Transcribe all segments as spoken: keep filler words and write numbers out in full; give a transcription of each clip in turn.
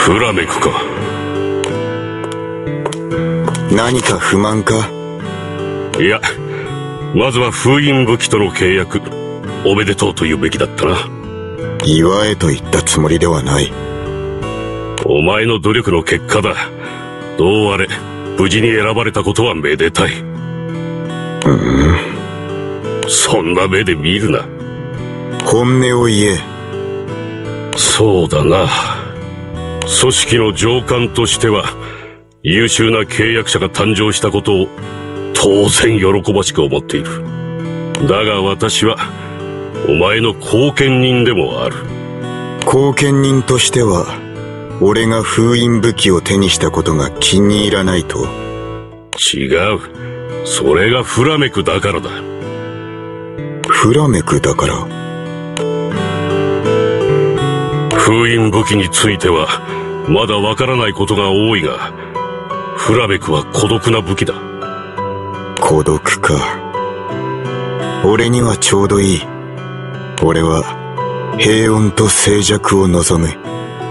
フラメクか。 何か不満か？ いや、まずは封印武器との契約、おめでとうと言うべきだったな。 祝えと言ったつもりではない。 お前の努力の結果だ。どうあれ無事に選ばれたことはめでたい。 うん、 そんな目で見るな。 本音を言え。 そうだな。組織の上官としては優秀な契約者が誕生したことを当然喜ばしく思っている。だが私はお前の後見人でもある。 後見人としては俺が封印武器を手にしたことが気に入らないと？ 違う。それがフラメクだからだ。 フラメクだから？ 封印武器についてはまだわからないことが多いが、フラメクは孤独な武器だ。 孤独か。俺にはちょうどいい。俺は平穏と静寂を望む。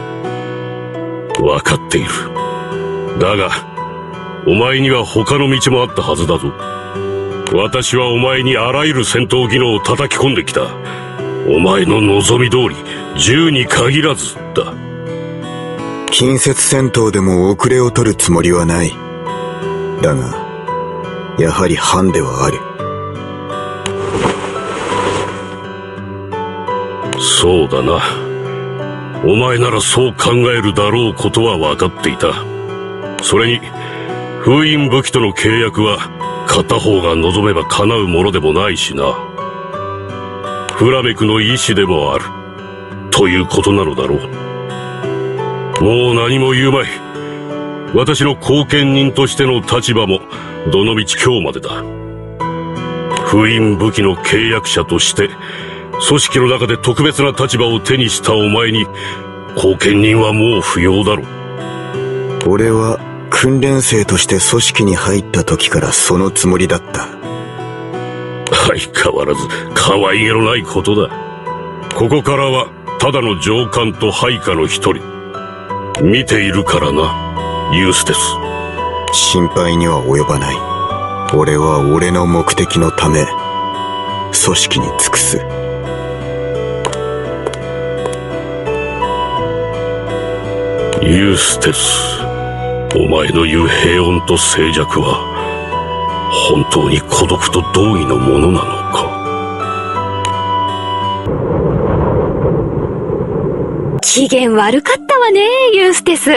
わかっている。だがお前には他の道もあったはずだぞ。私はお前にあらゆる戦闘技能を叩き込んできた。お前の望み通り銃に限らずだ。 近接戦闘でも遅れを取るつもりはない。だがやはりハンデはある。 そうだな。お前ならそう考えるだろうことは分かっていた。それに封印武器との契約は片方が望めば叶うものでもないしな。フラメクの意志でもあるということなのだろう。もう何も言うまい。私の後見人としての立場もどのみち今日までだ。封印武器の契約者として組織の中で特別な立場を手にしたお前に後見人はもう不要だろう。 俺は訓練生として組織に入った時からそのつもりだった。 相変わらず可愛げのないことだ。ここからはただの上官と配下の一人。見ているからな、ユーステス。 心配には及ばない。俺は俺の目的のため組織に尽くす。 ユーステス、お前の言う平穏と静寂は本当に孤独と同義のものなのか。 機嫌悪かったわね、ユーステス。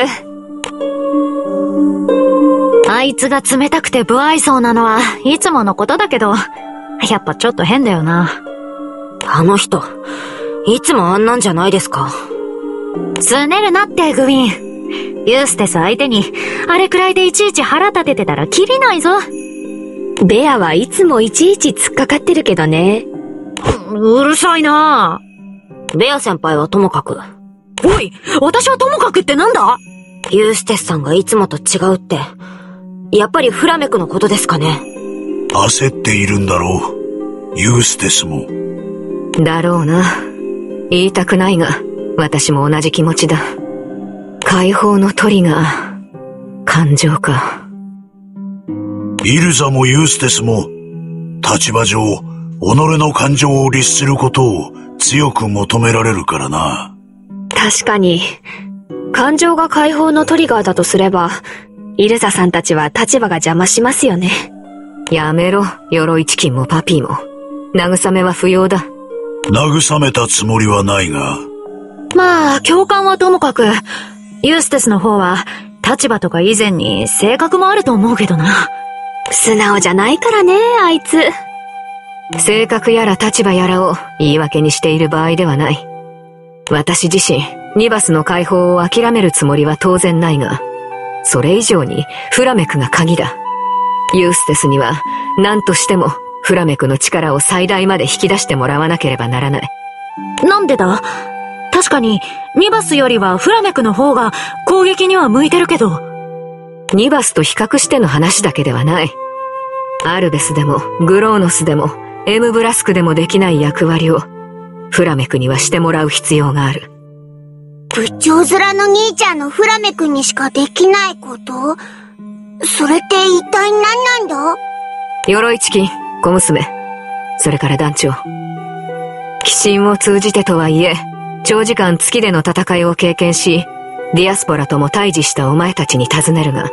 あいつが冷たくて不愛想なのはいつものことだけど、やっぱちょっと変だよな。 あの人、いつもあんなんじゃないですか。 すねるなってグウィン。ユーステス相手にあれくらいでいちいち腹立ててたらキリないぞ。 ベアはいつもいちいち突っかかってるけどね。 うるさいな。 ベア先輩はともかく。 おい、私はともかくってなんだ？ ユーステスさんがいつもと違うって、やっぱりフラメクのことですかね。 焦っているんだろう、ユーステスも。 だろうな。言いたくないが、私も同じ気持ちだ。解放のトリガー、感情か。 イルザもユーステスも、立場上、己の感情を律することを強く求められるからな。 確かに、感情が解放のトリガーだとすれば、イルザさんたちは立場が邪魔しますよね。やめろ、鎧チキンもパピーも。慰めは不要だ。 慰めたつもりはないが。 まあ、共感はともかく、ユーステスの方は、立場とか以前に性格もあると思うけどな。 素直じゃないからね、あいつ。性格やら立場やらを言い訳にしている場合ではない。私自身、ニバスの解放を諦めるつもりは当然ないが、それ以上にフラメクが鍵だ。ユーステスには何としてもフラメクの力を最大まで引き出してもらわなければならない。 なんでだ？確かに、ニバスよりはフラメクの方が攻撃には向いてるけど。 ニバスと比較しての話だけではない。アルベスでもグローノスでもエムブラスクでもできない役割をフラメクにはしてもらう必要がある。 部長面の兄ちゃんのフラメ君にしかできないこと？それって一体何なんだ？ 鎧チキン、小娘、それから団長。鬼神を通じてとはいえ、長時間月での戦いを経験し、ディアスポラとも対峙したお前たちに尋ねるが、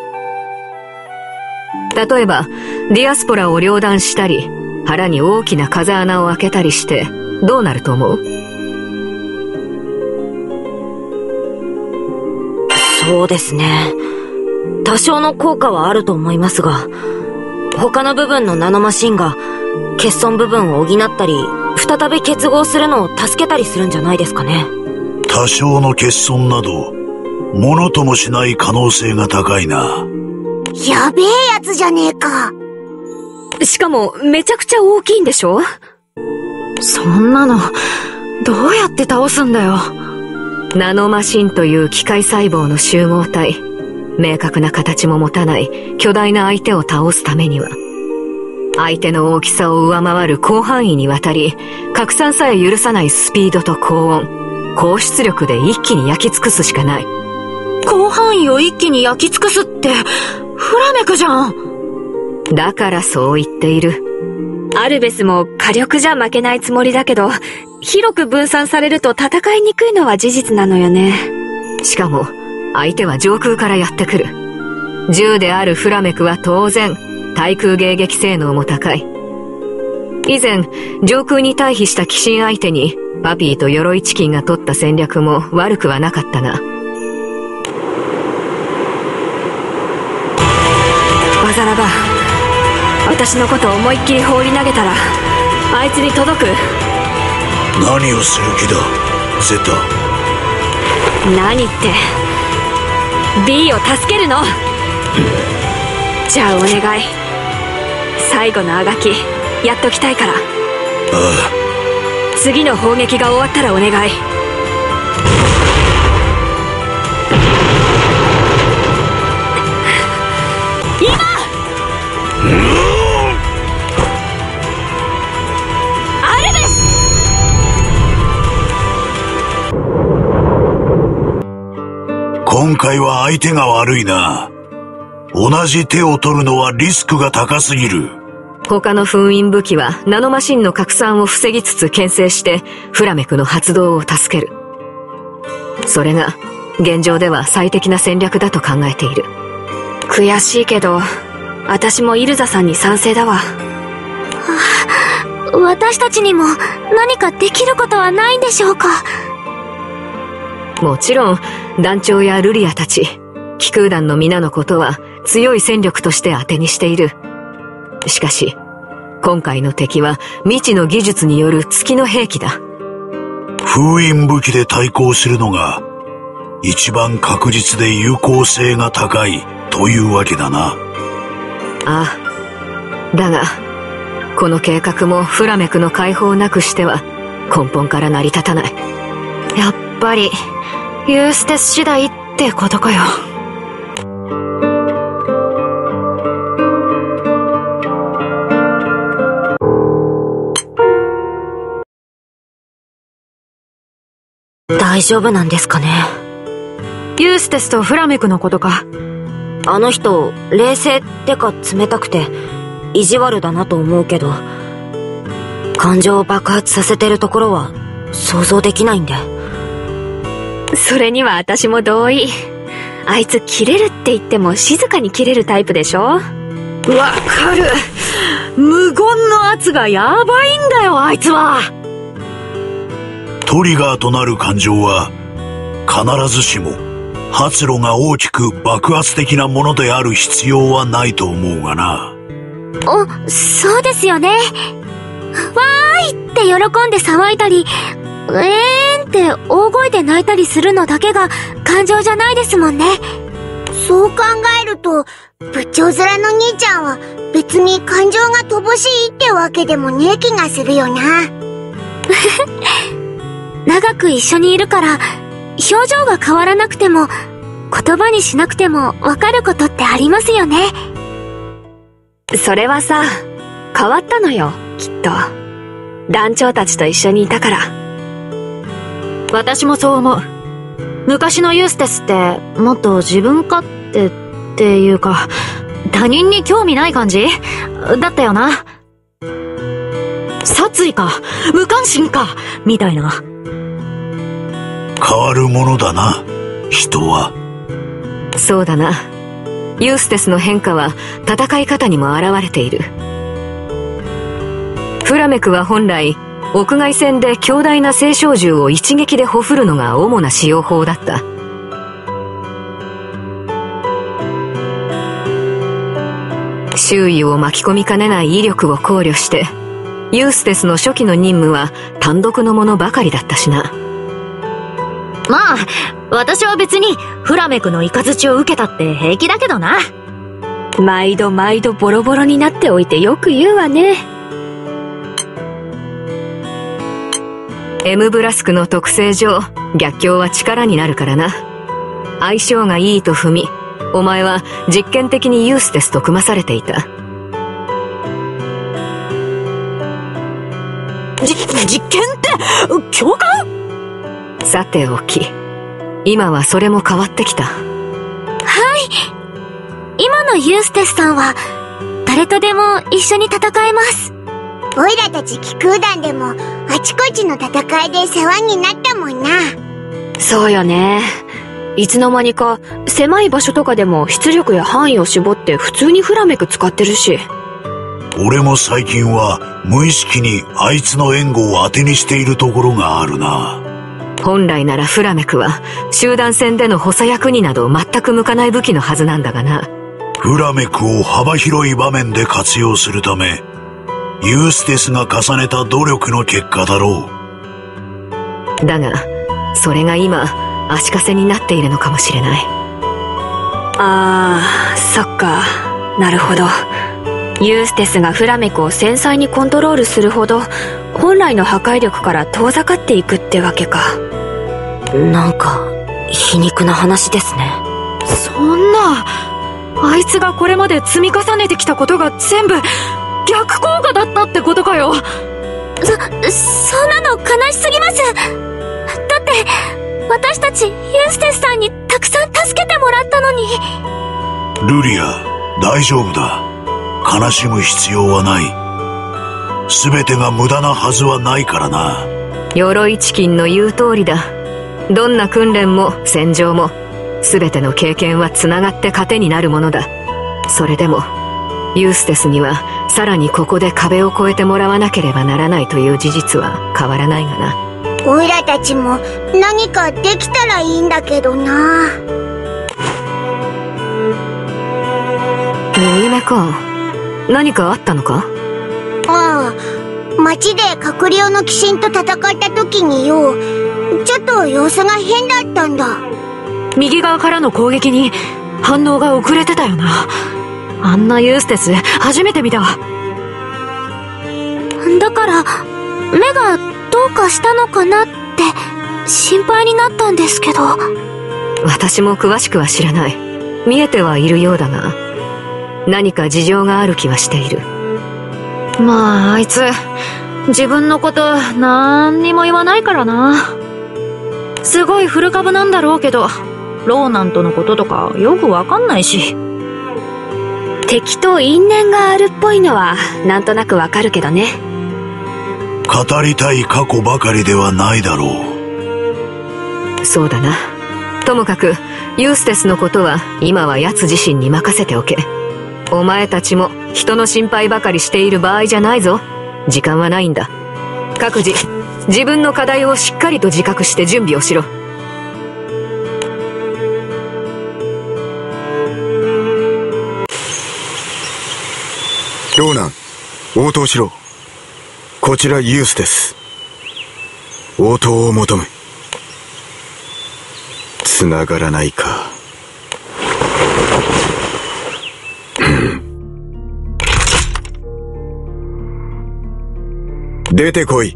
例えば、ディアスポラを両断したり、腹に大きな風穴を開けたりして、どうなると思う？ そうですね。多少の効果はあると思いますが、他の部分のナノマシンが欠損部分を補ったり、再び結合するのを助けたりするんじゃないですかね。 多少の欠損など、ものともしない可能性が高いな。 やべえやつじゃねえか。 しかも、めちゃくちゃ大きいんでしょ？ そんなの、どうやって倒すんだよ。 ナノマシンという機械細胞の集合体、明確な形も持たない巨大な相手を倒すためには、相手の大きさを上回る広範囲にわたり、拡散さえ許さないスピードと高温、高出力で一気に焼き尽くすしかない。 広範囲を一気に焼き尽くすって、フラメクじゃん。 だからそう言っている。 アルベスも火力じゃ負けないつもりだけど、広く分散されると戦いにくいのは事実なのよね。 しかも、相手は上空からやってくる。銃であるフラメクは当然、対空迎撃性能も高い。以前、上空に退避した鬼神相手に、パピーと鎧チキンが取った戦略も悪くはなかったが。 バザラが、私のことを思いっきり放り投げたら、あいつに届く？ 何をする気だ、ゼタ。 何って、B を助けるの。じゃあお願い。最後のあがき、やっときたいから。ああ。 次の砲撃が終わったらお願い。今！アルベス！ 今回は相手が悪いな。同じ手を取るのはリスクが高すぎる。 他の封印武器はナノマシンの拡散を防ぎつつ牽制してフラメクの発動を助ける。それが現状では最適な戦略だと考えている。 悔しいけど、私もイルザさんに賛成だわ。 はあ、私たちにも何かできることはないんでしょうか？ もちろん、団長やルリアたち、気空団の皆のことは強い戦力として当てにしている。しかし、今回の敵は未知の技術による月の兵器だ。 封印武器で対抗するのが、一番確実で有効性が高いというわけだな。 ああ。だが、この計画もフラメクの解放なくしては根本から成り立たない。 やっぱり、ユーステス次第ってことかよ。 大丈夫なんですかね。 ユーステスとフラメクのことか。 あの人、冷静ってか冷たくて、意地悪だなと思うけど、感情を爆発させてるところは想像できないんで。 それには私も同意。あいつ切れるって言っても静かに切れるタイプでしょ？ わかる。無言の圧がやばいんだよ、あいつは。 トリガーとなる感情は、必ずしも発露が大きく爆発的なものである必要はないと思うがな。 お、そうですよね。わーいって喜んで騒いだり、うえーんって大声で泣いたりするのだけが感情じゃないですもんね。そう考えると、部長面の兄ちゃんは別に感情が乏しいってわけでもねえ気がするよな。長く一緒にいるから、表情が変わらなくても、言葉にしなくてもわかることってありますよね。 それはさ、変わったのよ、きっと。団長たちと一緒にいたから。 私もそう思う。 昔のユーステスってもっと自分勝手っていうか、他人に興味ない感じだったよな。殺意か無関心かみたいな。 変わるものだな、人は。 そうだな。ユーステスの変化は戦い方にも現れている。フラメクは本来屋外戦で強大な青小銃を一撃でほふるのが主な使用法だった。周囲を巻き込みかねない威力を考慮してユーステスの初期の任務は単独のものばかりだったしな。 まあ私は別にフラメクのイカズチを受けたって平気だけどな。 毎度毎度ボロボロになっておいてよく言うわね。 エムブラスクの特性上逆境は力になるからな。相性がいいと踏み、お前は実験的にユーステスと組まされていた。 じ、実験って教官？ さておき、今はそれも変わってきた。 はい。今のユーステスさんは誰とでも一緒に戦えます。 オイラたち気空団でもあちこちの戦いで世話になったもんな。 そうよね。いつの間にか狭い場所とかでも出力や範囲を絞って普通にフラメク使ってるし。 俺も最近は無意識にあいつの援護を当てにしているところがあるな。 本来ならフラメクは集団戦での補佐役になど全く向かない武器のはずなんだがな。 フラメクを幅広い場面で活用するためユーステスが重ねた努力の結果だろう。だがそれが今足かせになっているのかもしれない。 ああ、そっか。なるほど。ユーステスがフラメクを繊細にコントロールするほど本来の破壊力から遠ざかっていくってわけか。 なんか皮肉な話ですね。 そんな、あいつがこれまで積み重ねてきたことが全部逆効果だったってことかよ。 そ、そんなの悲しすぎます。だって私たちユーステスさんにたくさん助けてもらったのに。 ルリア、大丈夫だ。悲しむ必要はない。全てが無駄なはずはないからな。 鎧チキンの言う通りだ。どんな訓練も戦場も全ての経験はつながって糧になるものだ。それでもユーステスにはさらにここで壁を越えてもらわなければならないという事実は変わらないがな。 オイラたちも何かできたらいいんだけどな。 右目か。何かあったのか？ ああ、町で閣僚の鬼神と戦った時によ、ちょっと様子が変だったんだ。 右側からの攻撃に反応が遅れてたよな。あんなユーステス初めて見た。 だから目がどうかしたのかなって心配になったんですけど。 私も詳しくは知らない。見えてはいるようだが何か事情がある気はしている。 まああいつ自分のことなんにも言わないからな。すごい古株なんだろうけどローナントのこととかよくわかんないし。 敵と因縁があるっぽいのはなんとなくわかるけどね。 語りたい過去ばかりではないだろう。そうだな。ともかくユーステスのことは今は奴自身に任せておけ。お前たちも人の心配ばかりしている場合じゃないぞ。時間はないんだ。各自自分の課題をしっかりと自覚して準備をしろ。 ローナン、応答しろ。こちらユーステス。応答を求む。繋がらないか。出てこい。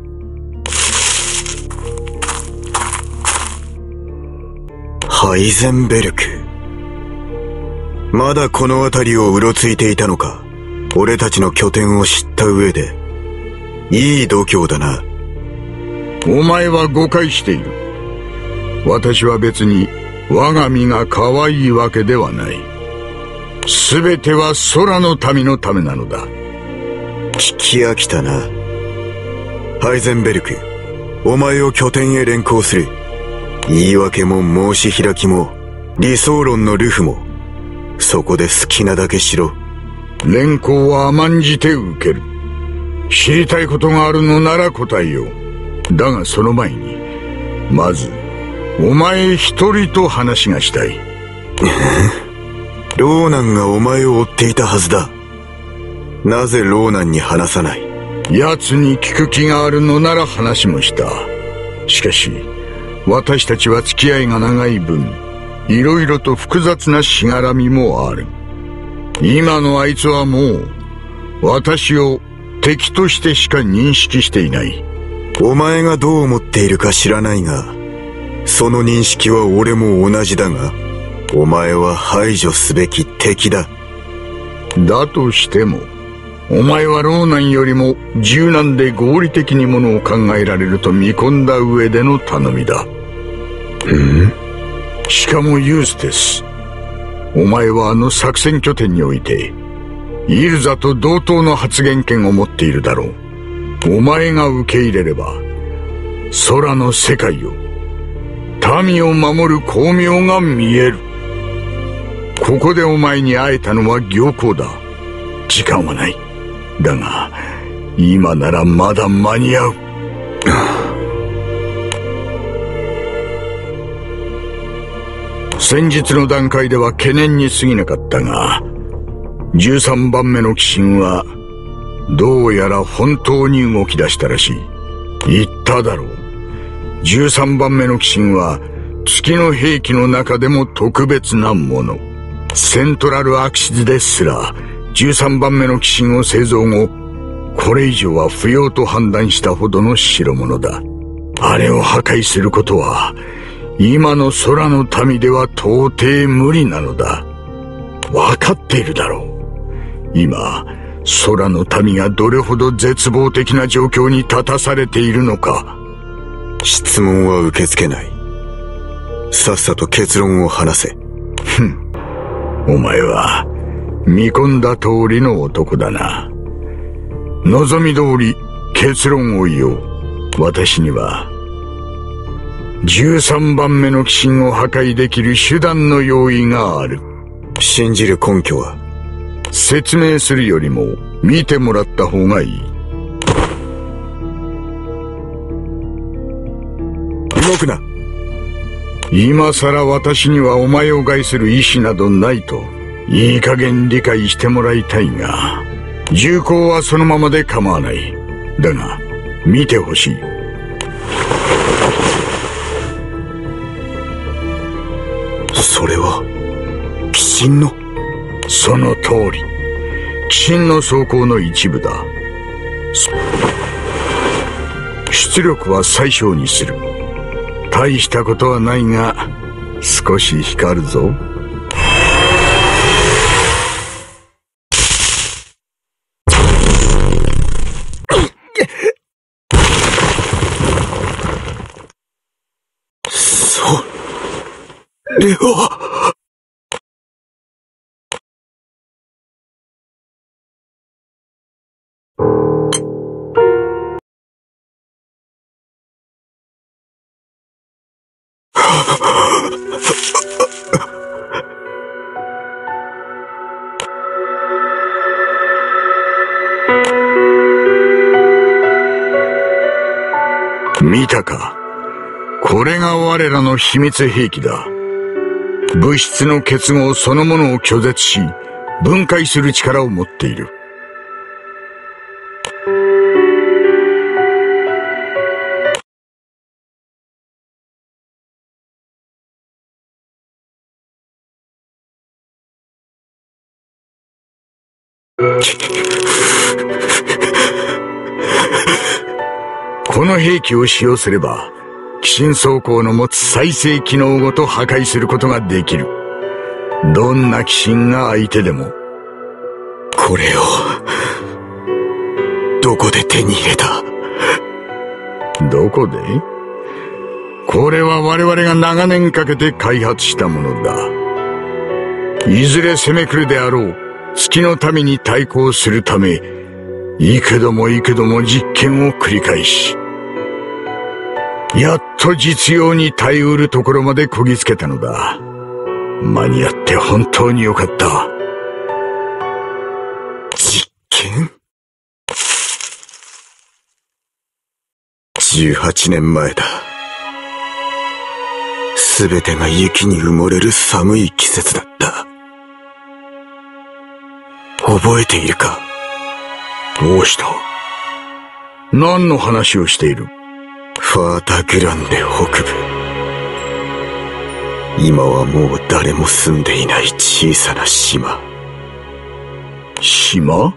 ハイゼンベルク。まだこの辺りをうろついていたのか。俺たちの拠点を知った上で。いい度胸だな。 お前は誤解している。 私は別に我が身が可愛いわけではない。すべては空の民のためなのだ。 聞き飽きたな。ハイゼンベルク、お前を拠点へ連行する。言い訳も申し開きも理想論のルフも、そこで好きなだけしろ。 連行は甘んじて受ける。知りたいことがあるのなら答えよう。だがその前にまずお前一人と話がしたい。 ローナンがお前を追っていたはずだ。なぜローナンに話さない？ 奴に聞く気があるのなら話もした。しかし私たちは付き合いが長い分、いろいろと複雑なしがらみもある。今のあいつはもう私を敵としてしか認識していない。 お前がどう思っているか知らないが、その認識は俺も同じだが、お前は排除すべき敵だ。 だとしてもお前はローナンよりも柔軟で合理的にものを考えられると見込んだ上での頼みだ。 うんしかもユーステス、お前はあの作戦拠点においてイルザと同等の発言権を持っているだろう。お前が受け入れれば空の世界を、民を守る光明が見える。ここでお前に会えたのは行幸だ。時間はない。だが今ならまだ間に合う。先日の段階では懸念に過ぎなかったが、じゅうさんばんめの鬼神はどうやら本当に動き出したらしい。言っただろう。じゅうさんばんめの鬼神は月の兵器の中でも特別なもの。セントラルアクシズですらじゅうさんばんめの鬼神を製造後、これ以上は不要と判断したほどの代物だ。あれを破壊することは今の空の民では到底無理なのだ。分かっているだろう。今空の民がどれほど絶望的な状況に立たされているのか。 質問は受け付けない。さっさと結論を話せ。 ふん、お前は見込んだ通りの男だな。望み通り結論を言おう。私にはじゅうさんばんめの鬼神を破壊できる手段の用意がある。 信じる根拠は？ 説明するよりも見てもらった方がいい。 動くな。 今さら私にはお前を害する意志などないといい加減理解してもらいたいが、銃口はそのままで構わない。だが見てほしい。 それは鬼神の？ その通り、鬼神の装甲の一部だ。出力は最小にする。大したことはないが少し光るぞ。 それは。 見たか。これが我らの秘密兵器だ。物質の結合そのものを拒絶し分解する力を持っている。この兵器を使用すれば鬼神装甲の持つ再生機能ごと破壊することができる。どんな鬼神が相手でも。 これをどこで手に入れた？ どこで？ これは我々が長年かけて開発したものだ。いずれ攻め来るであろう月の民に対抗するため、幾度も幾度も実験を繰り返し、やっと実用に耐えうるところまでこぎつけたのだ。間に合って本当によかった。 実験？じゅうはちねんまえだ。すべてが雪に埋もれる寒い季節だった。覚えているか？ どうした？何の話をしている？ ファータグランデ北部。今はもう誰も住んでいない小さな島。 島？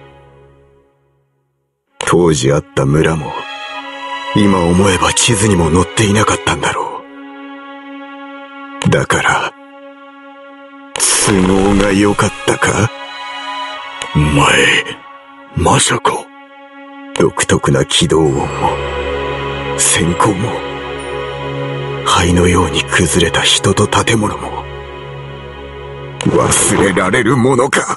当時あった村も、今思えば地図にも載っていなかったんだろう。だから、都合が良かったか？ お前、まさか。 独特な起動音も、閃光も、灰のように崩れた人と建物も、忘れられるものか。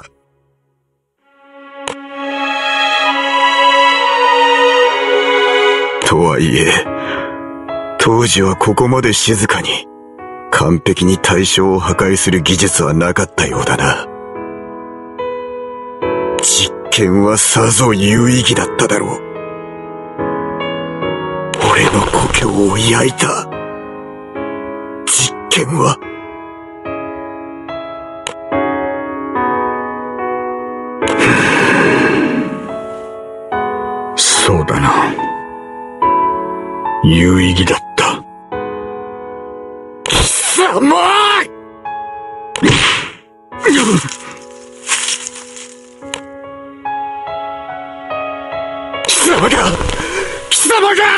とはいえ、当時はここまで静かに、完璧に対象を破壊する技術はなかったようだな。実験はさぞ有意義だっただろう。俺の故郷を焼いた実験は。 そうだな。有意義だった。 貴様！貴様が貴様が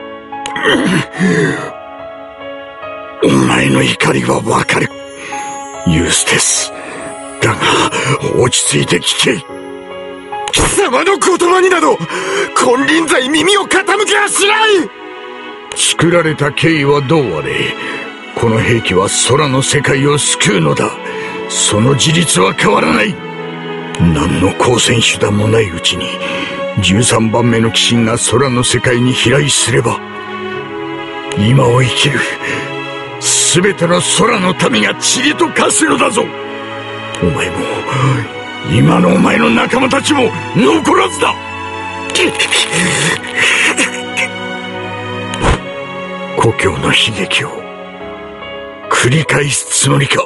お前の怒りはわかる、ユーステス。だが落ち着いて聞け。 貴様の言葉になど金輪際耳を傾けはしない。 作られた経緯はどうあれ、この兵器は空の世界を救うのだ。その事実は変わらない。何の交戦手段もないうちにじゅうさんばんめの鬼神が空の世界に飛来すれば、今を生きる全ての空の民が塵と化すのだぞ。お前も今のお前の仲間たちも残らずだ。故郷の悲劇を繰り返すつもりか。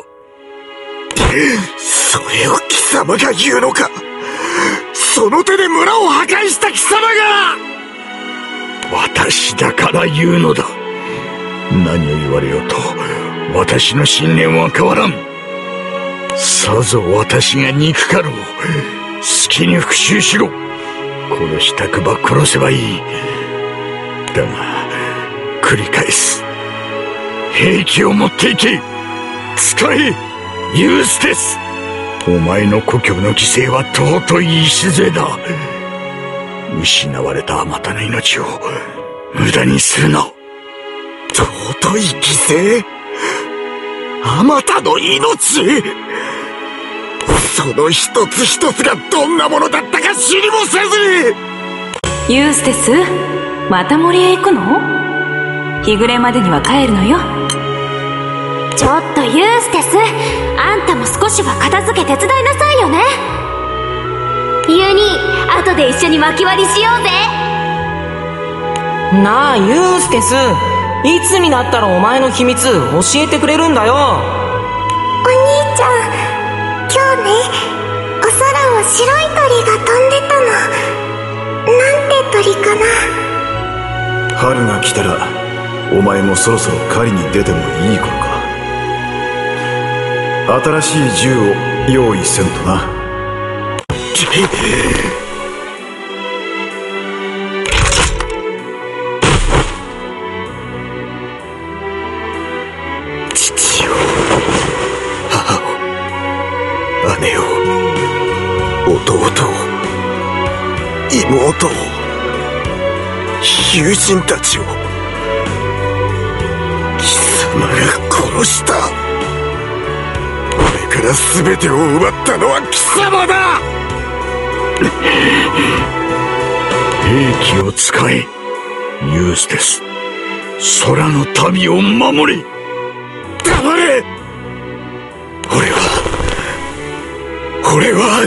それを貴様が言うのか。その手で村を破壊した貴様が。 私だから言うのだ。何を言われようと私の信念は変わらん。さぞ私が憎かろう。好きに復讐しろ。殺したくば殺せばいい。だが繰り返す。兵器を持っていけ。使え、ユーステス。お前の故郷の犠牲は尊い礎だ。失われたあまたの命を無駄にするな。 尊い犠牲？あまたの命？その一つ一つがどんなものだったか知りもせずに。ユーステス、また森へ行くの？日暮れまでには帰るのよ。 ちょっとユーステス、あんたも少しは片付け手伝いなさいよね。ユニ、後で一緒に薪割りしようぜ。 なあユーステス、いつになったらお前の秘密教えてくれるんだよ。 お兄ちゃん、今日ね、お空を白い鳥が飛んでたの。なんて鳥かな。 春が来たらお前もそろそろ狩りに出てもいい頃か。新しい銃を用意せんとな。父を、母を、姉を、弟を、妹を、友人たちを、貴殺した。俺から全てを奪ったのは貴様だ。 兵器を使え、ユーステス。空の民を守れ。 黙れ。俺は俺は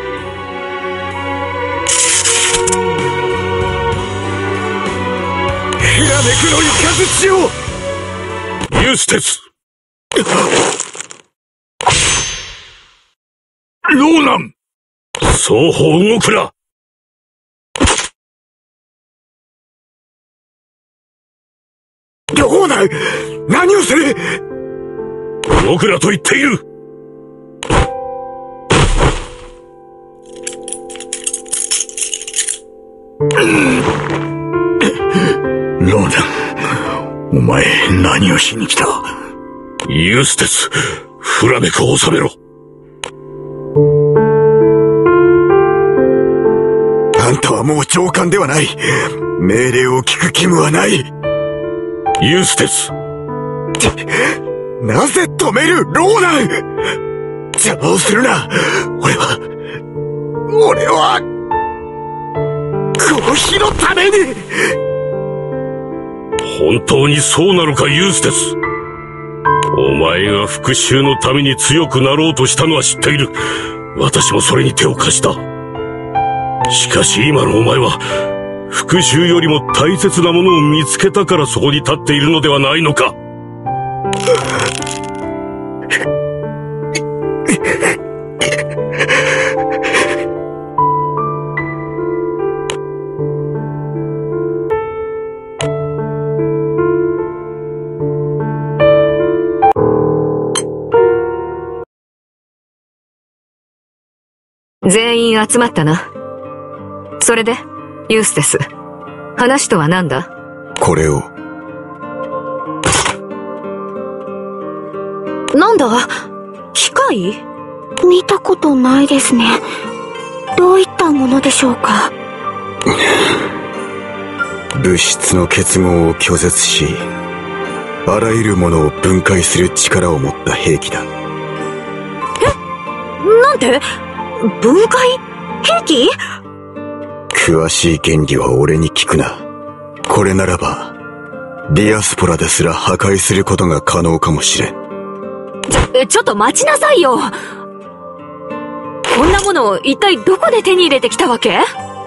ひらめくの雷を。 ユーステス。 ローナン。 双方動くな。 ローナン、何をする。 動くなと言っている。 ローナン、お前何をしに来た。 ユーステス、フラメクを収めろ。 あんたはもう上官ではない。命令を聞く義務はない。 ユーステス。 なぜ止める、ローナン。邪魔をするな。俺は俺はこの日のために。 本当にそうなのか、ユーステス。お前が復讐のために強くなろうとしたのは知っている。私もそれに手を貸した。しかし今のお前は復讐よりも大切なものを見つけたからそこに立っているのではないのか。 全員集まったな。それで、ユーステス。話とは何だ？ これを。 なんだ？機械？ 見たことないですね。どういったものでしょうか。 物質の結合を拒絶し、あらゆるものを分解する力を持った兵器だ。 え？なんて？分解？兵器？ 詳しい原理は俺に聞くな。これならばディアスポラですら破壊することが可能かもしれん。 ちょ、ちょっと待ちなさいよ。こんなものを一体どこで手に入れてきたわけ？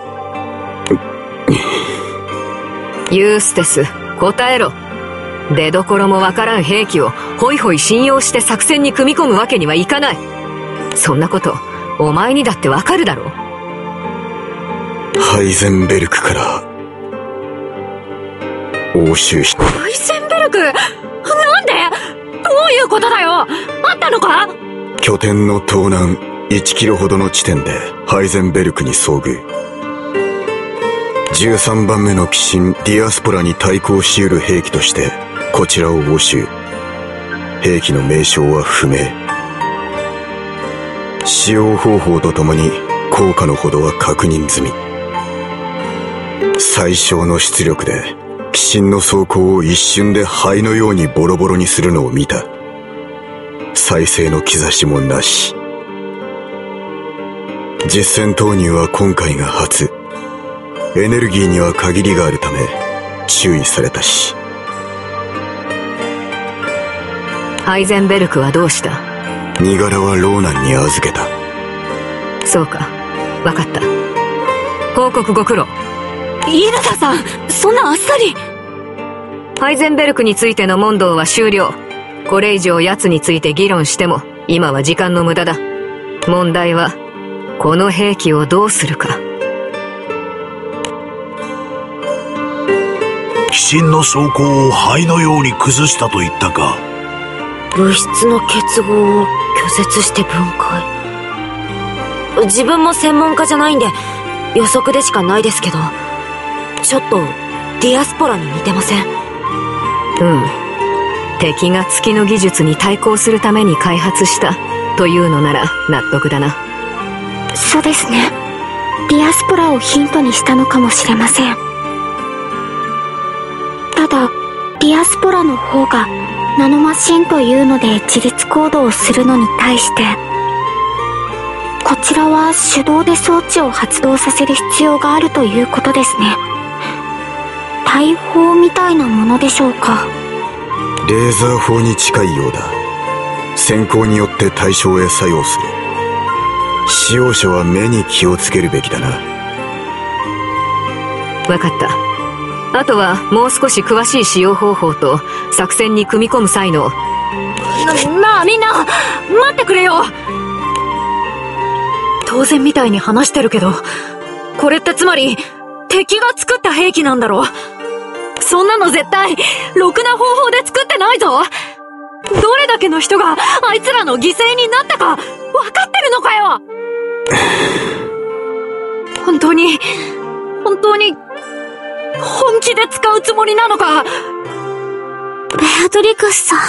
ユーステス、答えろ。出どころもわからん兵器をホイホイ信用して作戦に組み込むわけにはいかない。そんなことお前にだってわかるだろう。 ハイゼンベルクから押収した。 ハイゼンベルク？なんで？どういうことだよ？あったのか？ 拠点の東南いちキロほどの地点でハイゼンベルクに遭遇。じゅうさんばんめの鬼神ディアスポラに対抗し得る兵器としてこちらを押収。兵器の名称は不明。使用方法とともに効果のほどは確認済み。最小の出力で鬼神の装甲を一瞬で灰のようにボロボロにするのを見た。再生の兆しもなし。実戦投入は今回が初。エネルギーには限りがあるため注意されたし。 ハイゼンベルクはどうした？ 身柄はローナンに預けた。 そうか、わかった。報告ご苦労。 イルサさん、そんなあっさり。 ハイゼンベルクについての問答は終了。これ以上奴について議論しても今は時間の無駄だ。問題はこの兵器をどうするか。 鬼神の装甲を灰のように崩したと言ったか。 物質の結合を拒絶して分解。自分も専門家じゃないんで予測でしかないですけど、ちょっとディアスポラに似てません？ うん。敵が月の技術に対抗するために開発したというのなら納得だな。 そうですね。ディアスポラをヒントにしたのかもしれません。ただディアスポラの方がナノマシンというので自律行動をするのに対して、こちらは手動で装置を発動させる必要があるということですね。大砲みたいなものでしょうか。 レーザー砲に近いようだ。閃光によって対象へ作用する。使用者は目に気をつけるべきだな。 わかった。あとはもう少し詳しい使用方法と作戦に組み込む際の。 な、なあみんな、待ってくれよ。当然みたいに話してるけど、これってつまり敵が作った兵器なんだろ。そんなの絶対ろくな方法で作ってないぞ。どれだけの人があいつらの犠牲になったか分かってるのかよ。本当に本当に本気で使うつもりなのか。 ベアトリクスさ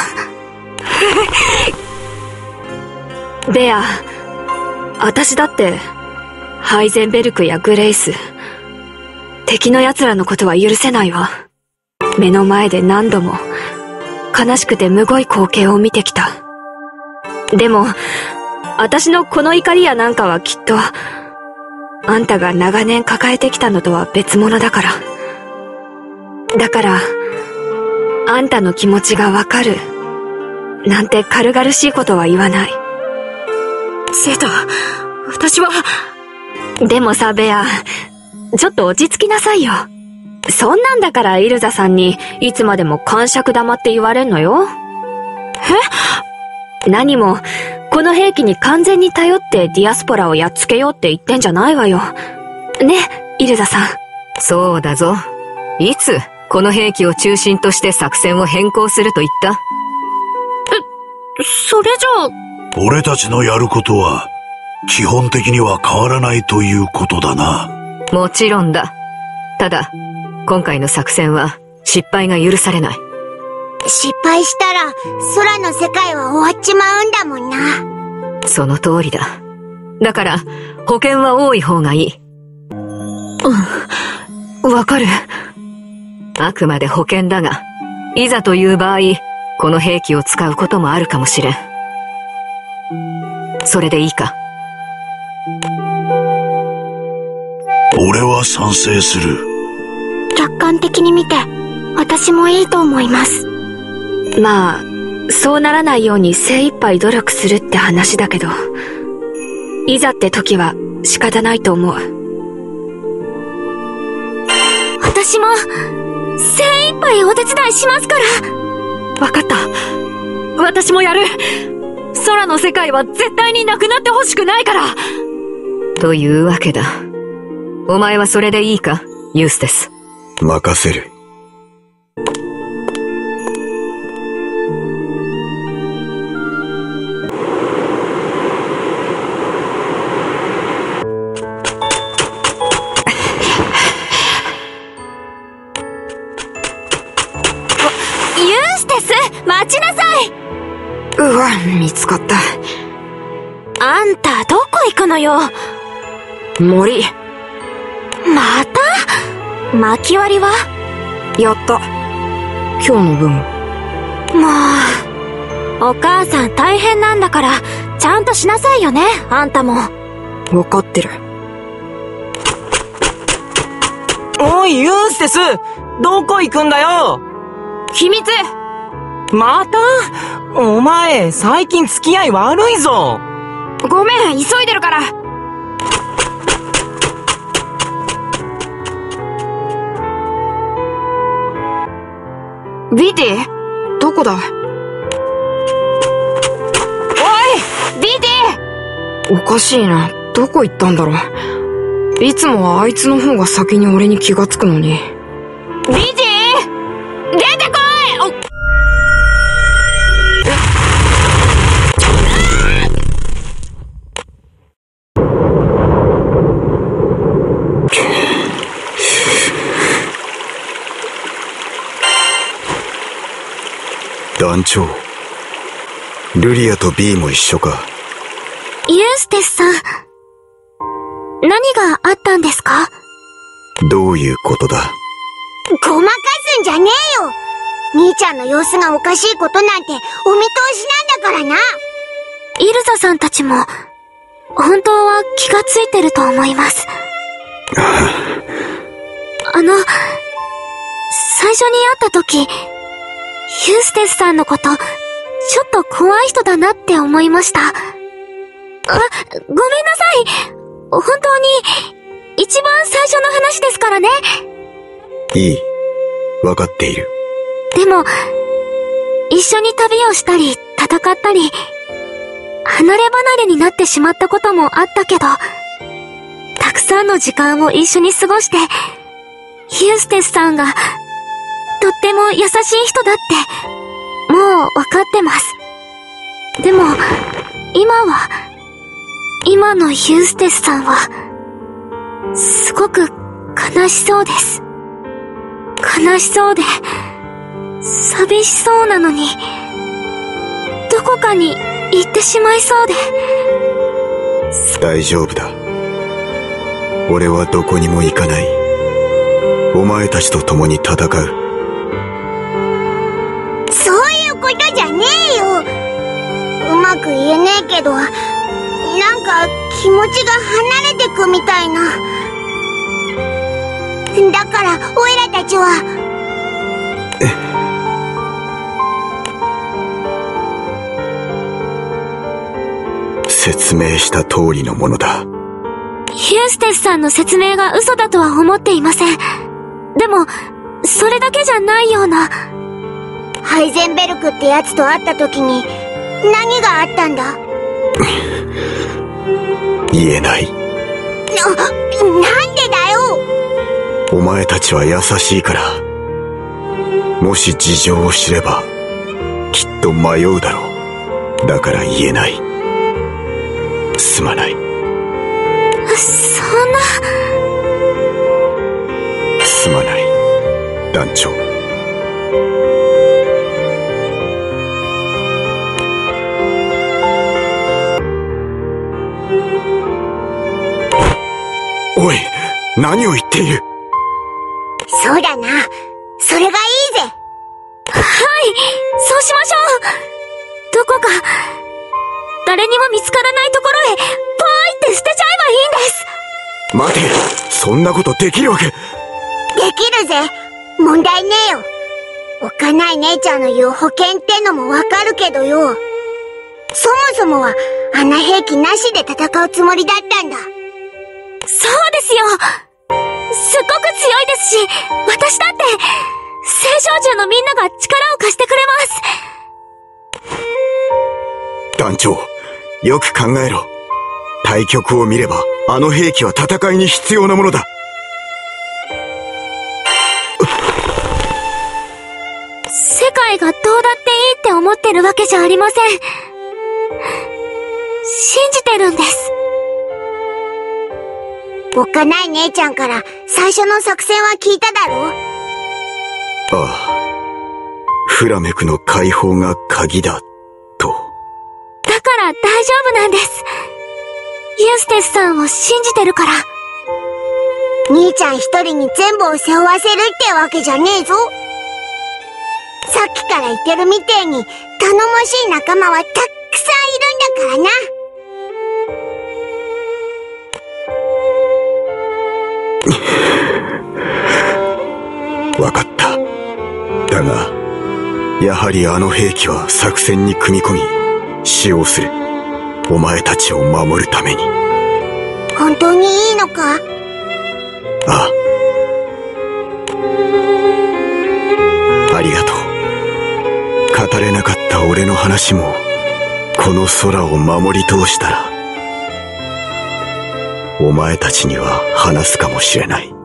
ん。ベア、私だってハイゼンベルクやグレイス、敵の奴らのことは許せないわ。目の前で何度も悲しくてむごい光景を見てきた。でも私のこの怒りやなんかはきっとあんたが長年抱えてきたのとは別物だから。だからあんたの気持ちがわかるなんて軽々しいことは言わない。 セータ、私は。 でもさ、ベア、ちょっと落ち着きなさいよ。そんなんだからイルザさんにいつまでも癇癪玉って言われんのよ。え？何もこの兵器に完全に頼ってディアスポラをやっつけようって言ってんじゃないわよ。ね、イルザさん。 そうだぞ。いつこの兵器を中心として作戦を変更すると言った？ え、それじゃあ。 俺たちのやることは基本的には変わらないということだな。 もちろんだ。ただ今回の作戦は失敗が許されない。 失敗したら空の世界は終わっちまうんだもんな。 その通りだ。だから保険は多い方がいい。 うん、わかる。 あくまで保険だが、いざという場合この兵器を使うこともあるかもしれん。それでいいか？ 俺は賛成する。 客観的に見て私もいいと思います。 まあそうならないように精一杯努力するって話だけど、いざって時は仕方ないと思う。 私も精一杯お手伝いしますから。 わかった。私もやる。空の世界は絶対になくなってほしくないから。 というわけだ。お前はそれでいいか、ユーステス。 任せる。 ユーステス、待ちなさい。 うわ、見つかった。 あんたどこ行くのよ。 森。 また？巻き割りは？ やった。今日の分。 もう、お母さん大変なんだからちゃんとしなさいよね、あんたも。 わかってる。 おいユーステス、どこ行くんだよ。 秘密。 また？お前最近付き合い悪いぞ。 ごめん、急いでるから。ビーティ？どこだ？おいビーティ！ おかしいな。どこ行ったんだろう。いつもはあいつの方が先に俺に気がつくのに。 ビーティ！出てこい！お団長、ルリアとビーも一緒か。 ユーステスさん、何があったんですか？ どういうことだ？ ごまかすんじゃねえよ。 兄ちゃんの様子がおかしいことなんてお見通しなんだからな。 イルザさんたちも、本当は気がついてると思います。あの、最初に会った時、ユーステスさんのこと、ちょっと怖い人だなって思いました。あ、ごめんなさい。本当に、一番最初の話ですからね。 いい。わかっている。 でも、一緒に旅をしたり、戦ったり、離れ離れになってしまったこともあったけど、たくさんの時間を一緒に過ごして、ユーステスさんが、とっても優しい人だって、もうわかってます。でも、今は、今のユーステスさんは、すごく悲しそうです。悲しそうで、寂しそうなのに、どこかに行ってしまいそうで。 大丈夫だ。俺はどこにも行かない。お前たちと共に戦う。 そういうことじゃねえよ。うまく言えねえけど、なんか気持ちが離れてくみたいな。だからオイラたちは説明した通りのものだ。 ユーステスさんの説明が嘘だとは思っていません。でもそれだけじゃないような。 ハイゼンベルクってやつと会った時に何があったんだ？ 言えない。 な、なんでだよ。 お前たちは優しいから。もし事情を知ればきっと迷うだろう。だから言えない。すまない。 そんな。 すまない、団長。おい、何を言っている？ そうだな。それがいいぜ。はい、 そうしましょう。どこか、誰にも見つからないところへ、ポーイって捨てちゃえばいいんです。 待て、そんなことできるわけ。 できるぜ。問題ねえよ。おっかない姉ちゃんの言う保険ってのもわかるけどよ。そもそもは、あんな兵器なしで戦うつもりだったんだ。 そうですよ。すっごく強いですし、私だって、聖少獣のみんなが力を貸してくれます。 団長、よく考えろ。対局を見れば、あの兵器は戦いに必要なものだ。 世界がどうだっていいって思ってるわけじゃありません。信じてるんです。 おっかない姉ちゃんから最初の作戦は聞いただろう？ ああ。フラメクの解放が鍵だ、と。 だから大丈夫なんです。ユーステスさんを信じてるから。 兄ちゃん一人に全部を背負わせるってわけじゃねえぞ。さっきから言ってるみてえに頼もしい仲間はたくさんいるんだからな。 わかった。だが、やはりあの兵器は作戦に組み込み、使用する。お前たちを守るために。 本当にいいのか？ ああ。ありがとう。語れなかった俺の話も、この空を守り通したら、お前たちには話すかもしれない。